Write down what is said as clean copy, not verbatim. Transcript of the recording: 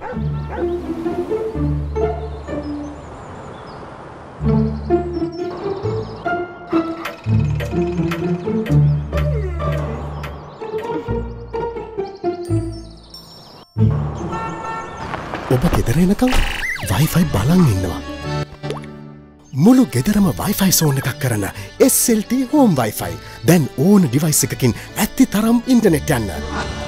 ඔබ ගෙදර එනකම් Wi-Fi බලන් ඉන්නවා. මුළු ගෙදරම Wi-Fi සෝන් එකක් කරන SLT Home Wi-Fi. දැන් ඕන ඩිවයිස් එකකින් ඇත්ති තරම් ඉන්ටර්නෙට් යන්න.